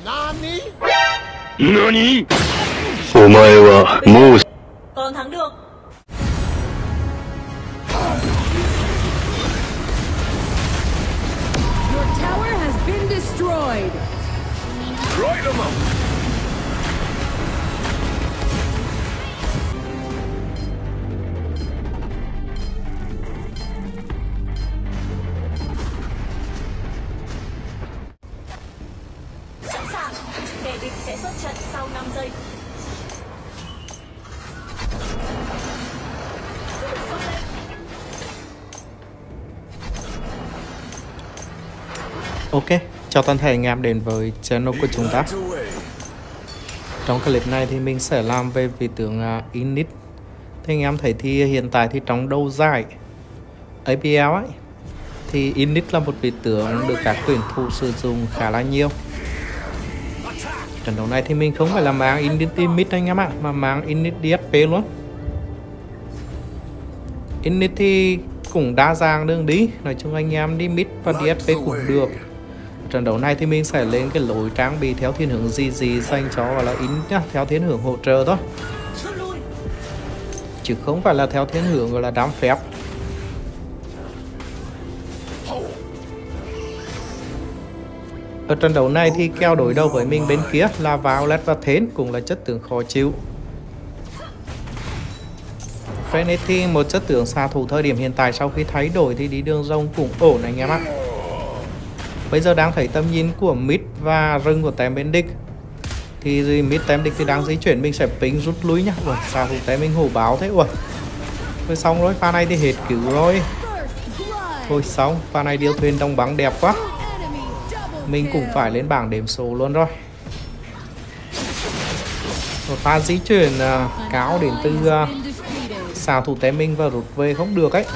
Nani? お前はもう Còn thắng được. Your tower has been destroyed. Right them up. Sẵn sàng. Kẻ địch sẽ xuất trận sau 5 giây. Ok, chào toàn thể anh em đến với channel của chúng ta. Trong clip này thì mình sẽ làm về vị tướng Init. Thì anh em thấy thì hiện tại thì trong đấu giải APL ấy thì Init là một vị tướng được các tuyển thủ sử dụng khá là nhiều. Trận đấu này thì mình không phải là mang Init mid anh em ạ, mà mang Init DSP luôn. Init thì cũng đa dạng đường đi, nói chung anh em đi mid và DSP cũng được. Trận đấu này thì mình sẽ lên cái lối trang bị theo thiên hướng gì dành cho gọi là Init nhá, theo thiên hướng hỗ trợ thôi, chứ không phải là theo thiên hướng gọi là đám phép. Ở trận đấu này thì kèo đối đầu với mình bên kia là Violet và Thến, cũng là chất tướng khó chịu. Phoenix thì một chất tướng xạ thủ thời điểm hiện tại, sau khi thay đổi thì đi đường rồng cũng ổn anh em ạ. Bây giờ đang thấy tầm nhìn của mid và rừng của tem bên địch. Thì mid tem địch thì đang di chuyển, mình sẽ ping rút lui nhá. Ui, xạ thủ tem mình hổ báo thế. Ui, thôi xong rồi, pha này thì hết cứu rồi. Thôi xong, pha này điêu thuyền đồng bắn đẹp quá. Mình cũng phải lên bảng đếm số luôn rồi. Một pha di chuyển cáo đến từ xạ thủ tem mình và rút về không được ấy.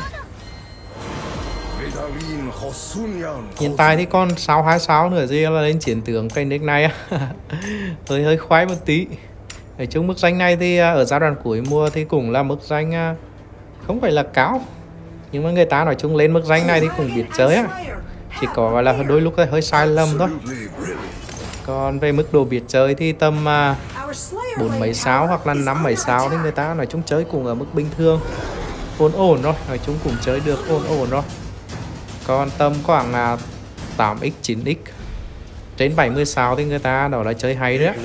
Hiện tại thì còn 6-2-6 nữa gì là lên chiến tướng cây nick này. Hơi khoái một tí. Nói chung mức danh này thì ở giai đoạn cuối mùa thì cũng là mức danh không phải là cao, nhưng mà người ta nói chung lên mức danh này thì cũng biết chơi á. Chỉ có gọi là đôi lúc hơi sai lầm thôi. Còn về mức độ biết chơi thì tầm 4 mấy sao hoặc là 5 mấy sao thì người ta nói chung chơi cũng ở mức bình thường, ổn rồi, nói chung cũng chơi được ổn rồi. Còn tầm khoảng 8x 9x trên 70 sao thì người ta đó là chơi hay đấy.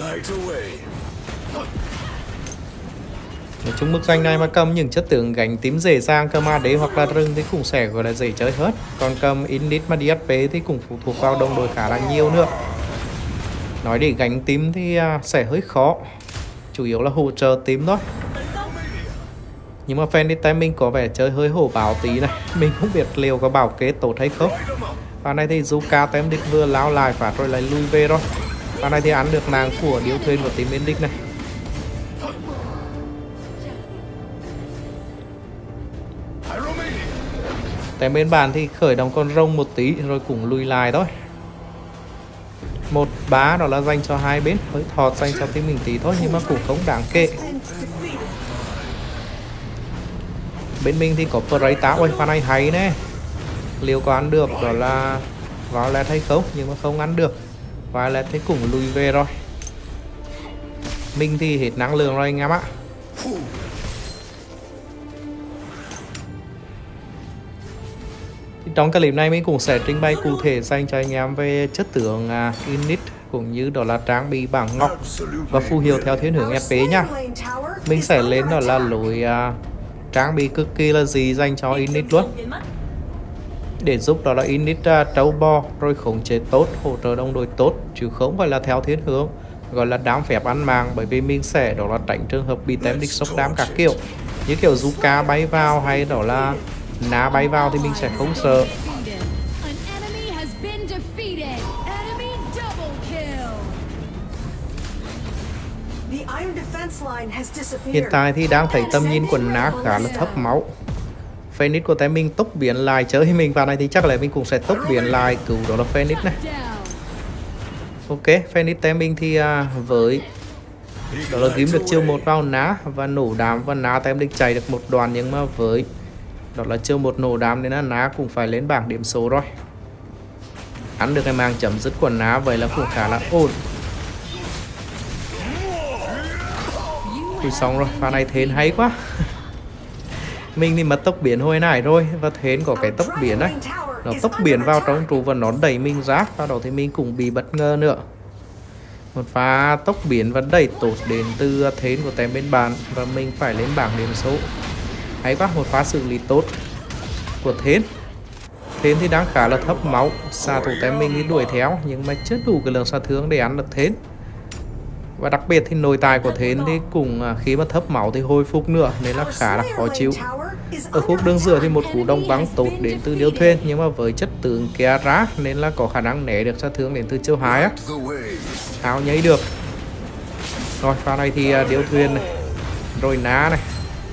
Nói chung mức danh này mà cầm những chất tướng gánh tím dễ dàng, cầm AD hoặc là rừng thì cũng sẽ gọi là dễ chơi hết. Còn cầm Init mà DSP thì cũng phụ thuộc vào đồng đội khá là nhiều nữa. Nói để gánh tím thì sẽ hơi khó, chủ yếu là hỗ trợ tím thôi. Nhưng mà fan đi tay mình có vẻ chơi hơi hổ báo tí này. Mình không biết liệu có bảo kế tốt hay không. Và này thì Zuka tem địch vừa lao lại phát rồi lại lui về rồi. Và này thì ăn được nàng của điêu thuyền của team bên địch này. Tem bên bàn thì khởi động con rông một tí rồi cũng lùi lại thôi. 1-3 đó là dành cho hai bên, hơi thọt dành cho team mình tí thôi, nhưng mà cũng không đáng kể. Bên mình thì có Prey ôi pha này hay nè. Liệu có ăn được đó là Violet hay không, nhưng mà không ăn được. Violet thì cũng lùi về rồi. Mình thì hết năng lượng rồi anh em ạ. Trong clip này mình cũng sẽ trình bày cụ thể dành cho anh em về chất tướng Init, cũng như đó là trang bị bảng ngọc và phù hiệu theo thiên hướng FP nhá. Mình sẽ lên đó là lối trang bị cực kỳ là gì dành cho Init luôn, để giúp đó là Init trâu bò rồi khống chế tốt, hỗ trợ đồng đội tốt, chứ không phải là theo thiên hướng gọi là đám phép ăn màng. Bởi vì mình sẽ đó là tránh trường hợp bị tem địch sốc đám các kiểu, như kiểu Zuka bay vào hay đó là Na bay vào thì mình sẽ không sợ. Hiện tại thì đang thấy tầm nhìn của Na khá là thấp máu. Phoenix của tay mình tốc biến lại chơi mình vào này thì chắc là mình cũng sẽ tốc biến lại cứu đó là Phoenix này. Ok, Phoenix tay mình thì với đó là kiếm được chiêu 1 vào Na và nổ đám, và Na tay mình chạy được một đoàn, nhưng mà với đó là chiêu 1 nổ đám nên là Na cũng phải lên bảng điểm số rồi. Ăn được cái màng chấm dứt của Na vậy là cũng khá là ổn. Ui xong rồi, pha này Thến hay quá. Mình thì mất tốc biến hồi nãy rồi. Và Thến có cái tốc biến đấy. Nó tốc biến vào trong trụ và nó đẩy mình ra. Sau đó thì mình cũng bị bất ngờ nữa. Một pha tốc biến và đẩy tốt đến từ Thến của tem bên bạn. Và mình phải lên bảng điểm số. Hay quá, một pha xử lý tốt của Thến. Thến thì đang khá là thấp máu. Xạ thủ tem mình đi đuổi theo, nhưng mà chưa đủ cái lượng sát thương để ăn được Thến. Và đặc biệt thì nội tài của Thến thì cũng khi mà thấp máu thì hồi phục nữa, nên là khá là khó chịu. Ở khúc đường giữa thì một cú đông băng tốt đến từ Điêu Thuyền, nhưng mà với chất tướng kia ra nên là có khả năng né được sát thương đến từ chiêu 2 á. Áo nhảy được. Rồi pha này thì Điêu Thuyền này, rồi ná này.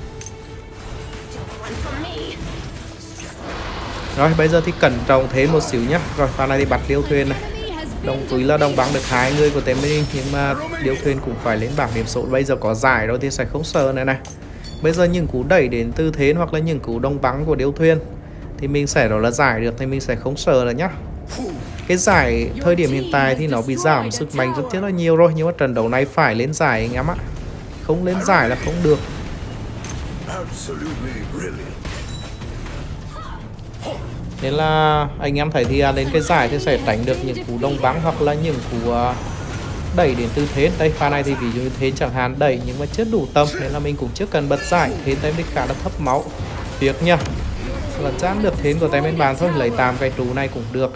Rồi bây giờ thì cẩn trọng Thến một xíu nhá. Rồi pha này thì bắt Điêu Thuyền này. Đồng túi là đồng bắn được 2 người của tem mình, nhưng mà Điêu Thuyền cũng phải lên bảng điểm số. Bây giờ có giải rồi thì sẽ không sợ nữa này. Bây giờ những cú đẩy đến từ Thến hoặc là những cú đông bắn của Điêu Thuyền thì mình sẽ đó là giải được, thì mình sẽ không sợ nữa nhá. Cái giải thời điểm hiện tại thì nó bị giảm sức mạnh rất là nhiều rồi, nhưng mà trận đấu này phải lên giải anh em ạ. Không lên giải là không được. Nên là anh em thấy thì lên cái giải thì sẽ tránh được những cú đông bắn hoặc là những cú đẩy đến từ Thến. Đây pha này thì ví dụ như Thến chẳng hạn đẩy nhưng mà chưa đủ tâm, nên là mình cũng chưa cần bật giải. Thến tay mình khá là thấp máu. Tiếc nha, là chán được Thến của tay bên bàn thôi, lấy 8 cái trụ này cũng được.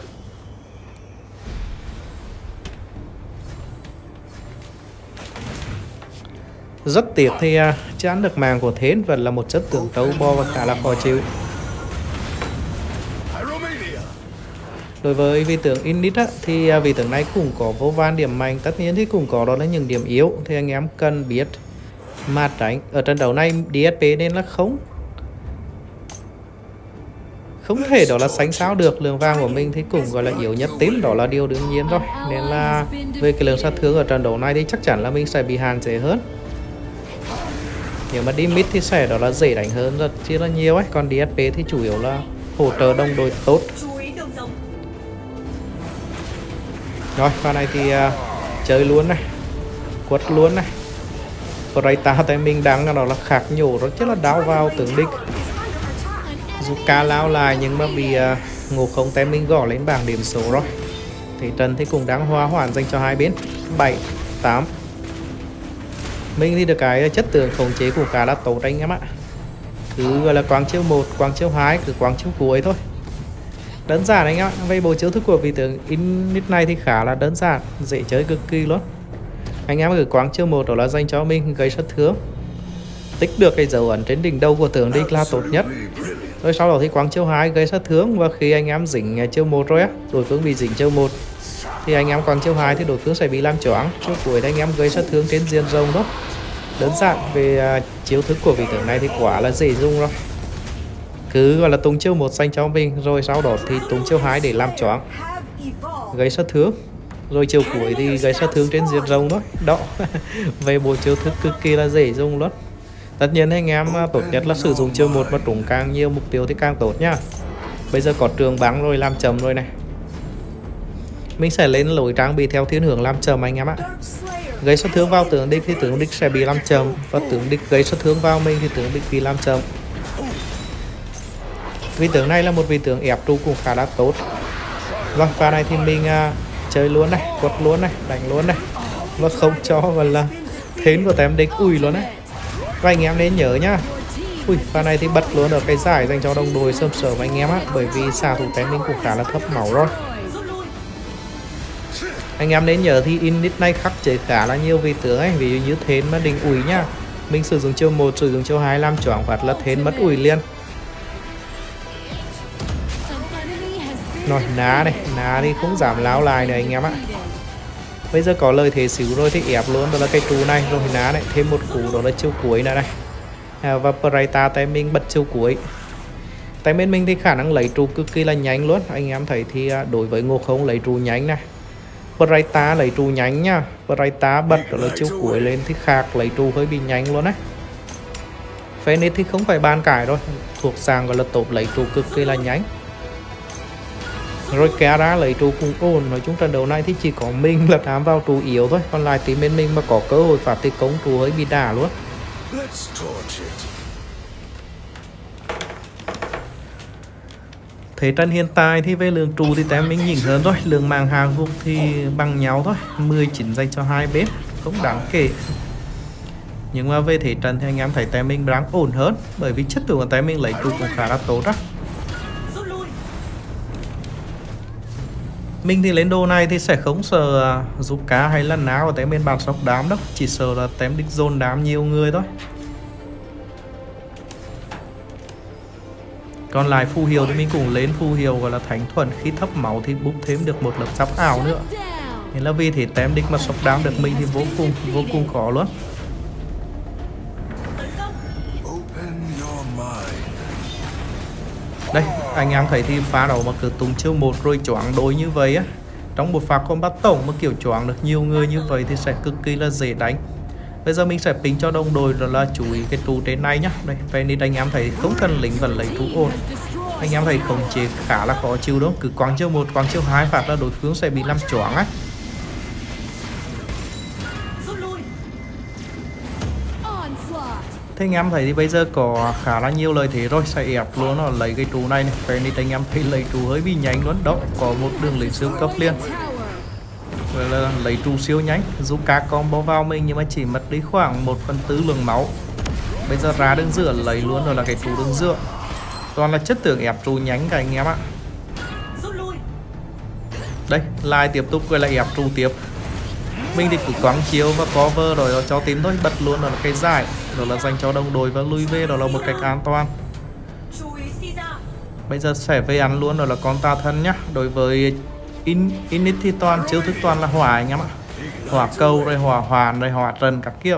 Rất tiếc thì chán được màng của Thến, vẫn là một chất tưởng trâu bo và khá là khó chịu. Đối với vị tướng Init á, thì vị tướng này cũng có vô vàn điểm mạnh, tất nhiên thì cũng có đó là những điểm yếu, thì anh em cần biết mà tránh. Ở trận đấu này DSP nên là không thể đó là sánh sao được. Lượng vàng của mình thì cũng gọi là yếu nhất tím, đó là điều đương nhiên rồi. Nên là về cái lượng sát thương ở trận đấu này thì chắc chắn là mình sẽ bị hạn chế hơn. Nếu mà đi mid thì sẽ đó là dễ đánh hơn rất là nhiều ấy. Còn DSP thì chủ yếu là hỗ trợ đồng đội tốt. Rồi pha này thì chơi luôn này, quất luôn này. Prayta tại mình đang đó là khạc nhổ rất là đau vào tướng địch. Dù ca lao lại nhưng mà bị Ngộ Không tem mình gõ lên bảng điểm số rồi. Thì trận thì cũng đang hòa hoãn dành cho hai bên 7-8. Mình thì được cái chất tượng khống chế của cả là tốt anh em ạ. Cứ gọi là quang chiêu 1, quang chiêu 2, cứ quang chiêu cuối thôi. Đơn giản anh em ạ. Về bộ chiêu thức của vị tướng Init này thì khá là đơn giản, dễ chơi cực kỳ luôn. Anh em cứ quang chiêu 1 đó là dành cho mình gây sát thương, tích được cái dấu ấn trên đỉnh đầu của tướng địch là tốt nhất. Rồi sau đó thì quang chiêu 2 gây sát thương, và khi anh em dính chiêu 1 rồi á, đối phương bị dính chiêu 1 thì anh em quang chiêu 2 thì đối phương sẽ bị làm choáng. Chiêu cuối anh em gây sát thương trên diện rộng đó. Đơn giản về chiêu thức của vị tướng này thì quả là dễ dùng rồi. Cứ gọi là tung chiêu 1 dành cho mình, rồi sau đó thì tung chiêu 2 để làm choáng, gây sát thương. Rồi chiêu cuối thì gây sát thương trên diện rộng đó. Đó. Về bộ chiêu thức cực kỳ là dễ dùng luôn. Tất nhiên anh em tốt nhất là sử dụng chiêu 1 và trúng càng nhiều mục tiêu thì càng tốt nhá. Bây giờ có trường bắn rồi, làm chậm rồi này. Mình sẽ lên lối trang bị theo thiên hướng làm chậm anh em ạ. Gây sát thương vào tướng địch thì tướng địch sẽ bị làm chậm, và tướng địch gây sát thương vào mình thì tướng địch bị làm chậm. Vị tướng này là một vị tướng ép trụ cũng khá là tốt. Vâng, pha này thì mình chơi luôn này, quật luôn này, đánh luôn này, và không cho gọi là Thến của tem địch ủi luôn đấy. Và anh em nên nhớ nhá. Ui, pha này thì bật luôn ở cái giải dành cho đồng đội sớm sớm anh em á, bởi vì xạ thủ tem mình cũng khá là thấp máu rồi. Anh em nên nhớ thì Init này khắc chế khá là nhiều vị tướng ấy, ví dụ như Thến mà định ủi nhá, mình sử dụng chiêu 1, sử dụng chiêu 2 làm choáng phát là Thến mất ủi liền. Rồi ná này, ná thì không giảm láo lại nữa anh em ạ. Bây giờ có lời thế xíu rồi thì ép luôn, đó là cái trụ này, rồi ná này, thêm một cú đó là chiêu cuối nữa này. Và Prayta tay mình bật chiêu cuối. Tay bên mình thì khả năng lấy trụ cực kỳ là nhanh luôn. Anh em thấy thì đối với Ngộ Không lấy trụ nhanh này, Prayta lấy trụ nhanh nha. Prayta bật đó là chiêu cuối lên thì khác lấy trụ hơi bị nhanh luôn đấy. Phoenix thì không phải bàn cãi rồi, thuộc dạng gọi là top lấy trụ cực kỳ là nhanh. Rồi kéo ra lấy trụ cũng ổn. Nói chung trận đấu này thì chỉ có mình là thám vào trụ yếu thôi, còn lại thì bên mình mà có cơ hội phạt thì công trụ hơi bị đà luôn. Thế trận hiện tại thì về lượng trụ thì tem mình nhỉnh hơn thôi, lượng màng hàng gục thì bằng nhau thôi, 19 dành cho hai bên, không đáng kể. Nhưng mà về thế trận thì anh em thấy tem mình đang ổn hơn, bởi vì chất lượng của tem mình lấy trụ cũng khá là tốt đó. Mình thì lên đồ này thì sẽ không sợ giúp cá hay là ná của tem bên bàn sóc đám đâu, chỉ sợ là tem đích dồn đám nhiều người thôi. Còn lại phù hiệu thì mình cũng lên phù hiệu gọi là thánh thuần, khi thấp máu thì búp thêm được một lớp giáp ảo nữa. Nên là vì thế tem đích mà sóc đám được mình thì vô cùng khó luôn. Đây, anh em thấy thì pha đầu mà cứ tung chiêu một rồi choáng đôi như vậy á, trong một pha combat tổng mà kiểu choáng được nhiều người như vậy thì sẽ cực kỳ là dễ đánh. Bây giờ mình sẽ ping cho đồng đội rồi là chú ý cái trụ trên này nhá. Đây, vậy nên anh em thấy không cần lính vẫn lấy trụ ổn. Anh em thấy khống chế khá là khó chịu đó, cứ quăng chiêu 1, quăng chiêu 2 phát là đối phương sẽ bị làm choáng á. Thế anh em thấy thì bây giờ có khá là nhiều lợi thế rồi, sẽ ép luôn nó lấy cái trụ này này. Vậy nên anh em thấy lấy trụ hơi bị nhanh luôn đó, có một đường lính siêu cấp liền. Vậy là lấy trụ siêu nhanh, giúp các combo vào mình nhưng mà chỉ mất đi khoảng 1/4 lượng máu. Bây giờ ra đường giữa lấy luôn rồi là cái trụ đường giữa. Toàn là chất tưởng ép trụ nhanh cả anh em ạ. Đây, lại tiếp tục gọi là ép trụ tiếp. Mình thì cứ quăng chiếu và cover rồi cho team thôi, bật luôn rồi là cái giải, rồi là dành cho đồng đội và lui về, đó là một cách an toàn. Bây giờ sẽ về ăn luôn rồi là con tà thân nhá. Đối với Init thì toàn chiêu thức toàn là hỏa anh em ạ, hỏa cầu rồi hỏa hoàn rồi hỏa trần các kiểu.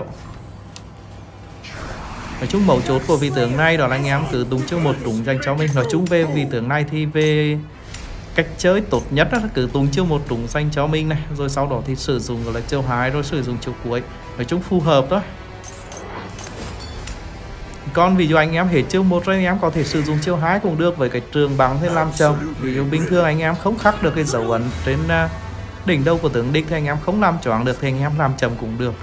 Nói chung mấu chốt của vị tướng này đó là anh em cứ tung chiêu một trúng dành cho mình. Nói chung về vị tướng này thì về cách chơi tốt nhất là cứ tung chiêu một trúng dành cho mình này, rồi sau đó thì sử dụng gọi là chiêu 2 rồi sử dụng chiêu cuối. Nói chung phù hợp đó. Còn ví dụ anh em hết chiêu 1 rồi anh em có thể sử dụng chiêu 2 cũng được, với cái trường bắn thế làm chậm. Ví dụ bình thường anh em không khắc được cái dấu ấn trên đỉnh đầu của tướng địch thì anh em không làm choáng được thì anh em làm chậm cũng được.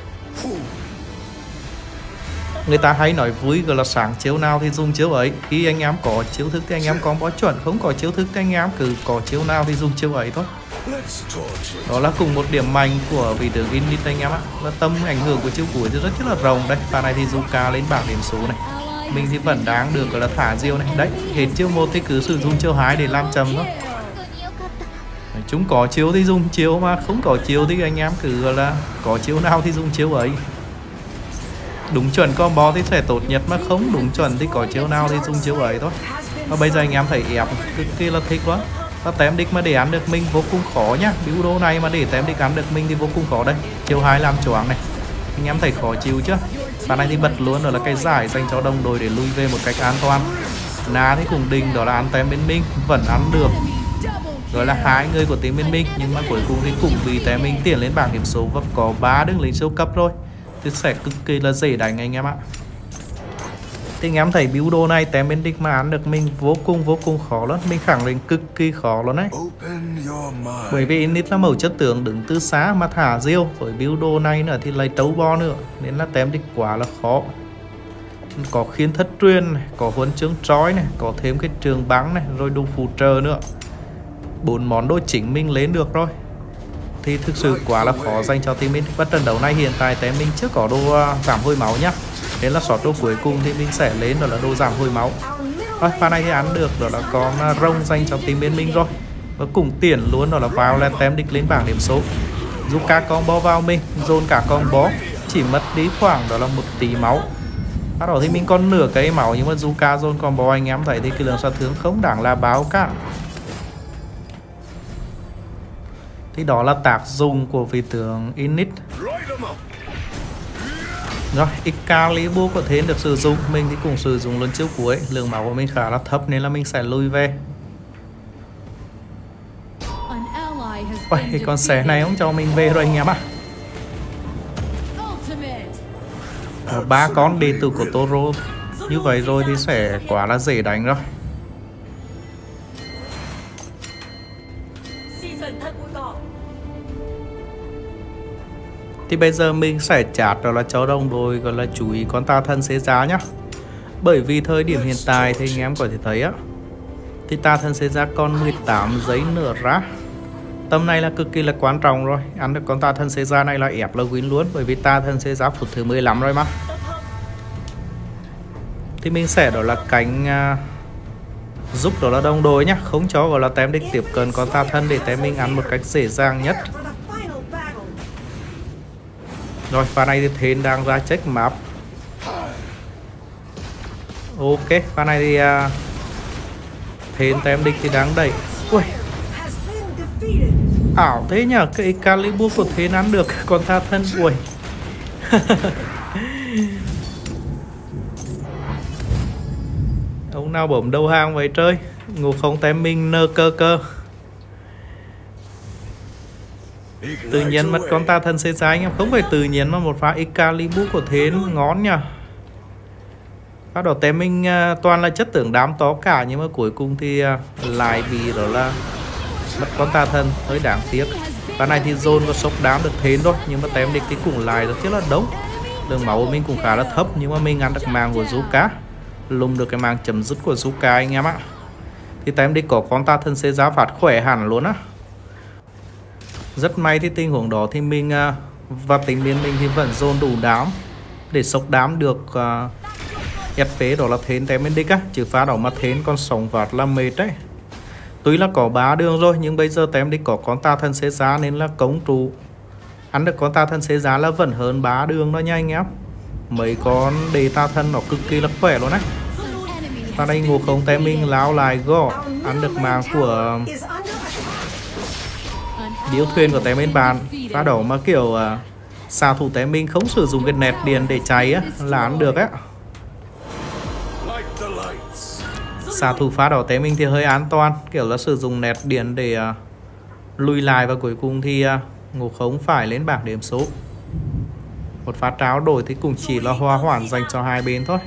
Người ta hay nói vui gọi là sáng chiếu nào thì dùng chiếu ấy. Khi anh em có chiếu thức thì anh em combo chuẩn, không có chiếu thức thì anh em cứ có chiếu nào thì dùng chiếu ấy thôi. Đó là cùng một điểm mạnh của vị tướng Init anh em ạ. Và tầm ảnh hưởng của chiêu cuối thì rất là rộng. Đây, pha này thì Zuka lên bảng điểm số này. Mình thì vẫn đang được gọi là thả diêu này. Đấy, hết chiêu 1 thì cứ sử dụng chiêu 2 để làm chậm thôi. Chúng có chiếu thì dùng chiếu, mà không có chiếu thì anh em cứ gọi là có chiếu nào thì dùng chiếu ấy. Đúng chuẩn combo thì sẽ tốt nhất, mà không đúng chuẩn thì có chiếu nào thì dùng chiếu ấy thôi. Và bây giờ anh em thấy ép cực kỳ là thích quá. Và tem địch mà để ăn được mình vô cùng khó nhá. Build đồ này mà để tem địch ăn được mình thì vô cùng khó đây. Chiêu 2 làm choáng này, anh em thấy khó chịu chứ. Và này thì bật luôn rồi là cái giải dành cho đồng đội để lui về một cách an toàn. Ná thì cùng đình đó là ăn tem bên mình vẫn ăn được, rồi là 2 người của team bên mình, nhưng mà cuối cùng thì cũng bị tem mình tiến lên bảng điểm số và có 3 đường lính siêu cấp rồi, thì sẽ cực kỳ là dễ đánh anh em ạ. Thì anh em thấy build đồ này tem bên địch mà ăn được mình vô cùng khó lắm, mình khẳng định cực kỳ khó luôn đấy. Bởi vì Init là mẫu chất tướng đứng từ xa mà thả diêu, với build đồ này nữa thì lấy trấu bo nữa, nên là tem địch quá là khó. Có khiến thất truyền này, có huân chương trói này, có thêm cái trường bắn này, rồi đủ phụ trợ nữa. 4 món đồ chính mình lên được rồi thì thực sự quá là khó dành cho team mình. Và trận đấu này hiện tại tem mình chưa có đồ giảm hồi máu nhá, nên là shot đồ cuối cùng thì mình sẽ lên đó là đồ giảm hồi máu. Rồi pha này thì ăn được đó là con rông dành cho team bên mình rồi, và cùng tiền luôn đó là vào là tem địch lên bảng điểm số. Giúp cả combo vào mình dồn cả combo chỉ mất đi khoảng đó là 1 tỷ máu. Bắt đầu thì mình còn nửa cây máu, nhưng mà Zuka zone combo anh em thấy thì cái lượng sát thương không đáng là báo cả. Thì đó là tác dụng của vị tướng Init. Rồi, Excalibur có thể được sử dụng, mình thì cũng sử dụng luôn chiêu cuối. Lượng máu của mình khá là thấp nên là mình sẽ lui về. Ôi, cái con xé này không cho mình về rồi anh em ạ. 3 con đệ tử của Toro như vậy rồi thì sẽ quá là dễ đánh rồi. Thì bây giờ mình sẽ chát đó là cho đồng đội gọi là chú ý con tà thần xế giá nhá. Bởi vì thời điểm hiện tại thì anh em có thể thấy á, thì tà thần xế giá còn 18 giấy nữa ra. Tầm này là cực kỳ là quan trọng rồi. Ăn được con tà thần xế giá này là ép là win luôn. Bởi vì tà thần xế giá phút thứ 15 rồi mà. Thì mình sẽ đó là cánh giúp đó là đồng đội nhá, không cho gọi là tem đích tiếp cận con tà thần để tem mình ăn một cách dễ dàng nhất. Rồi pha này thì Thên đang ra check map. Ok, pha này thì Thên tem đích thì đang đẩy. Ui, ảo thế nhờ, cái Excalibur của Thên ăn được con tà thần. Ui. Ông nào bẩm đầu hàng vậy chơi. Ngủ không tem mình nơ cơ cơ. Tự nhiên mất con tà thần xê giá anh em. Không phải tự nhiên mà một pha Excalibur của Thên ngon nha. Phát đầu tem mình toàn là chất tưởng đám to cả. Nhưng mà cuối cùng thì lại bị đó là mất con tà thần. Hơi đáng tiếc. Và này thì zone và sốc đám được Thên thôi. Nhưng mà tem địch thì cũng lại rất là đông. Đường máu của mình cũng khá là thấp. Nhưng mà mình ăn được màng của Zuka, lùng được cái màng chấm dứt của Zuka anh em ạ. Thì tem địch có con tà thần xê giá phạt khỏe hẳn luôn á. Rất may thì tình huống đó thì mình và tính biến mình thì vẫn dồn đủ đám để sốc đám được FP đó là Thên tem bên đích á. Chứ phá đỏ mà Thên con sống vạt là mệt đấy. Tuy là có 3 đường rồi nhưng bây giờ tem đích có con tà thần xế giá nên là cống trụ. Ăn được con tà thần xế giá là vẫn hơn 3 đường đó nha anh em. Mấy con đề tà thần nó cực kỳ là khỏe luôn đấy. Và đây ngủ không tem mình lao lại gõ. Ăn được màng của điếu thuyền của tem bên bàn. Phá đổ mà kiểu xạ thủ tem mình không sử dụng cái nẹt điện để cháy á là ăn được á. Xạ thủ phá đỏ tem mình thì hơi an toàn, kiểu là sử dụng nẹt điện để lùi lại. Và cuối cùng thì ngủ không phải lên bảng điểm số. Một phát tráo đổi thì cũng chỉ là hòa hoãn dành cho hai bên thôi.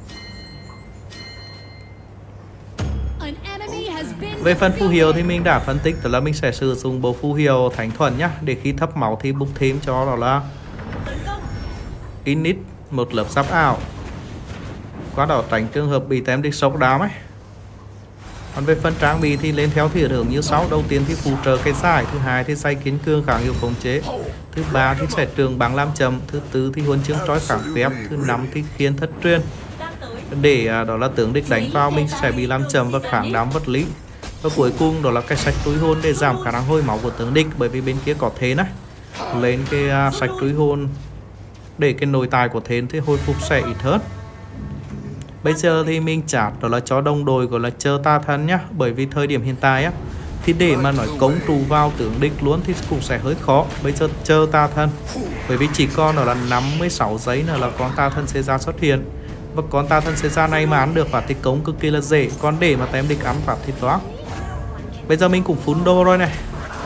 Về phần phù hiệu thì mình đã phân tích, tức là mình sẽ sử dụng bộ phù hiệu thánh thuần nhá, để khi thấp máu thì bục thêm cho đó là init, một lớp giáp ảo. Qua đó tránh trường hợp bị tem địch sốc đám ấy. Còn về phần trang bị thì lên theo thỉa hưởng như sau. Đầu tiên thì phụ trợ cây giải, thứ hai thì dây kiến cương kháng hiệu khống chế, thứ ba thì sẽ trường bằng làm chậm, thứ tư thì huân chương trói kháng phép, thứ năm thì khiên thất truyền. Để đó là tướng địch đánh vào mình sẽ bị làm chậm và kháng đám vật lý. Và cuối cùng đó là cái sạch túi hồn để giảm khả năng hồi máu của tướng địch. Bởi vì bên kia có Thên á, lên cái sạch túi hồn để cái nội tài của Thên thì hồi phục sẽ ít hơn. Bây giờ thì mình chát đó là cho đồng đội gọi là chờ tà thần nhá. Bởi vì thời điểm hiện tại á, thì để mà nói cống trụ vào tướng địch luôn thì cũng sẽ hơi khó. Bây giờ chờ tà thần, bởi vì chỉ còn đó là 56 giây nữa là con tà thần sẽ ra xuất hiện. Và con tà thần sẽ ra này mà ăn được phạt thì cống cực kỳ là dễ. Còn để mà tem địch ăn phạt thì toán. Bây giờ mình cũng phun đô rồi này.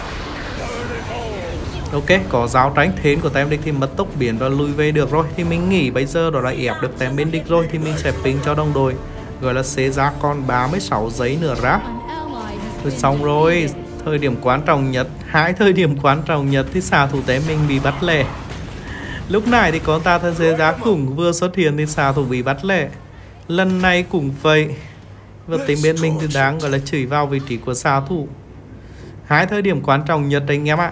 Ok, có giáo tránh Thên của tem địch thì mất tốc biến và lùi về được rồi. Thì mình nghĩ bây giờ đó là ép được tem bên địch rồi. Thì mình sẽ ping cho đồng đội gọi là xế ra còn 36 giây nữa ra. Rồi xong rồi. Thời điểm quan trọng nhất, hai thời điểm quan trọng nhất thì xạ thủ tem mình bị bắt lẻ. Lúc này thì con ta thân xế giá cũng vừa xuất hiện thì xạ thủ bị bắt lẻ. Lần này cũng vậy. Và tính bên mình thì đang gọi là chửi vào vị trí của xạ thủ. Hai thời điểm quan trọng nhất anh em ạ.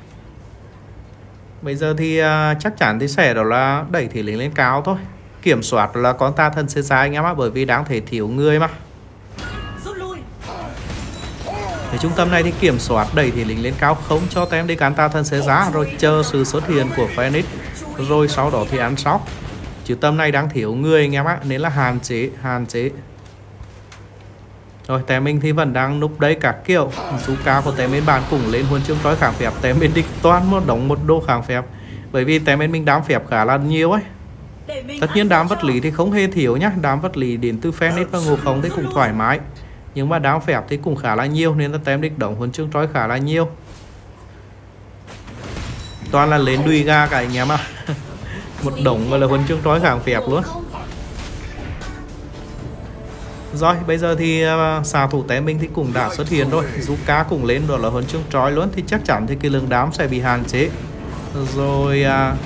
Bây giờ thì chắc chắn thì sẽ đó là đẩy thị lính lên cao thôi. Kiểm soát là con ta thân xế giá anh em ạ. Bởi vì đáng thể thiếu người mà. Ở trung tâm này thì kiểm soát đẩy thị lính lên cao, không cho tem đi cán ta thân xế giá. Rồi chờ sự xuất hiện của Phoenix. Rồi sau đó thì ăn sóc. Chứ tâm này đang thiếu người anh em ạ. Nên là hạn chế. Rồi tem mình thì vẫn đang núp đây các kiểu. Số cao của tem bên bàn cũng lên huân chương trói kháng phép. Tem bên địch toàn một đống một đô kháng phép. Bởi vì tem bên mình đám phép khá là nhiều ấy. Tất nhiên đám vật lý thì không hề thiếu nhá. Đám vật lý đến từ Phoenix và ngộ không thì cũng thoải mái. Nhưng mà đám phép thì cũng khá là nhiều. Nên là tem địch đóng huân chương trói khá là nhiều. Toàn là lên đuôi ga cả anh em ạ. Một đống gọi là huân chương trói kháng phép luôn. Rồi bây giờ thì xạ thủ tem mình thì cũng đã xuất hiện rồi. Zuka cũng lên đó là huân chương trói luôn. Thì chắc chắn thì cái lượng đám sẽ bị hạn chế. Rồi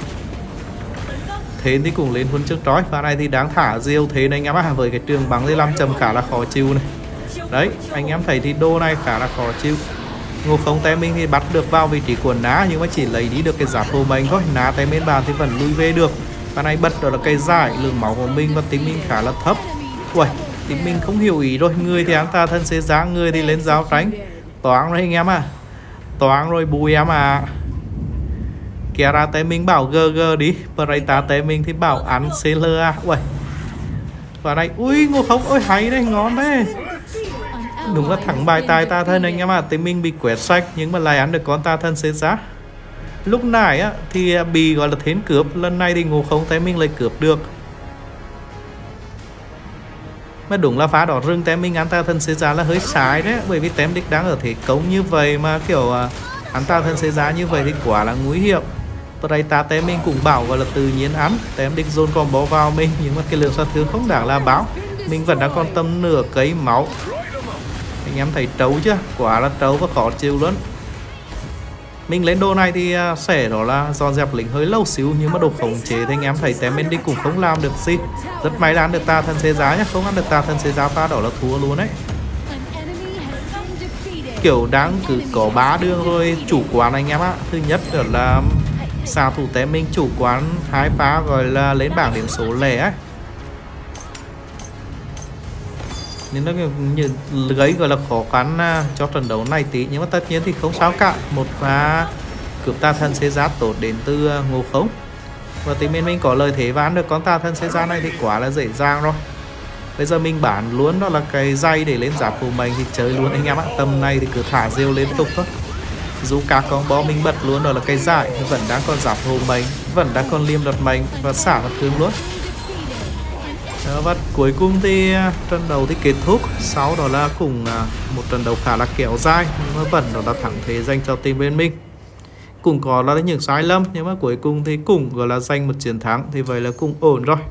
thế thì cũng lên huân trước trói. Và này thì đáng thả diêu thế này anh em ạ. Với cái trường bắn dây 5 chấm khá là khó chịu này. Đấy, anh em thấy thì đô này khá là khó chịu. Ngô Không Té Minh thì bắt được vào vị trí của Ná, nhưng mà chỉ lấy đi được cái giáp hồ mình thôi. Ná Té bên bàn thì vẫn lui về được. Và này bật đó là cây giải, lượng máu của mình và tính mình khá là thấp. Ui, tính mình không hiểu ý rồi. Người thì hắn ta thân xế giá, người thì lên giáo tránh. Toán rồi anh em à. Toán rồi bùi em à. Kìa ra Té Minh bảo GG đi. Prayta Té Minh thì bảo ăn CLA. Ui. Và đây, ui Ngô Không, ôi hay đấy, ngon đấy. Đúng là thẳng bài tài ta thân anh em ạ. Tế Minh bị quét sạch nhưng mà lại ăn được con ta thân xế giá. Lúc nãy á thì bị gọi là thến cướp. Lần này thì Ngô Không Tế Minh lại cướp được. Mà đúng là phá đỏ rừng Tế Minh ăn ta thân xế giá là hơi sai đấy. Bởi vì Tém Đích đang ở thế cống như vậy mà kiểu ăn ta thân xế giá như vậy thì quả là nguy hiểm. Prayta Tế Minh cũng bảo gọi là tự nhiên ăn. Tém Đích dồn combo vào mình, nhưng mà cái lượng sát thương không đáng là báo. Mình vẫn đang còn tầm nửa cây máu. Anh em thấy trấu chưa? Quả là trấu và khó chịu luôn. Mình lên đồ này thì sẽ đó là dọn dẹp lính hơi lâu xíu, nhưng mà đồ khống chế thì anh em thấy Tém bên đi cũng không làm được gì. Rất may là ăn được ta thân xế giá nhá. Không ăn được ta thân xế giá ta đó là thua luôn đấy. Kiểu đáng cứ có 3 đường rồi chủ quán anh em ạ. Thứ nhất là xạ thủ Tém Minh chủ quán 2 phá gọi là lên bảng điểm số lẻ ấy. Nên nó như gây gọi là khó khăn cho trận đấu này tí. Nhưng mà tất nhiên thì không sao cả. Một pha cướp ta thân xế giá tốt đến từ Ngô Không. Và thì mình có lời thế và ăn được con ta thân xế giá này thì quá là dễ dàng rồi. Bây giờ mình bán luôn đó là cái dây để lên giáp của mình thì chơi luôn anh em ạ. Tầm này thì cứ thả rêu liên tục thôi. Dù các combo mình bật luôn đó là cái giải, vẫn đang còn giáp hồ mình, vẫn đang còn liêm đợt mình và xả vật thương luôn. Và cuối cùng thì trận đấu thì kết thúc. Sau đó là cùng một trận đấu khá là kéo dài, nhưng mà vẫn đó là thắng thế dành cho team bên mình. Cũng có là những sai lầm, nhưng mà cuối cùng thì cũng gọi là giành một chiến thắng. Thì vậy là cũng ổn rồi.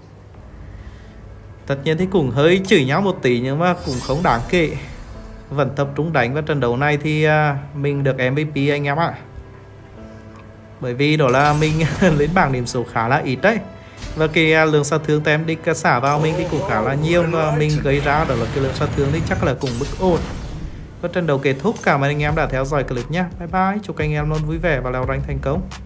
Tất nhiên thì cũng hơi chửi nhau một tí, nhưng mà cũng không đáng kể. Vẫn tập trung đánh vào trận đấu này thì mình được MVP anh em ạ. Bởi vì đó là mình lên bảng điểm số khá là ít đấy. Và cái lượng sát thương Tém Đích xả vào mình thì cũng khá là nhiều. Và mình gây ra đó là cái lượng sát thương thì chắc là cũng mức ổn. Và trận đấu kết thúc, cảm ơn anh em đã theo dõi clip nhé. Bye bye, chúc anh em luôn vui vẻ và leo rank thành công.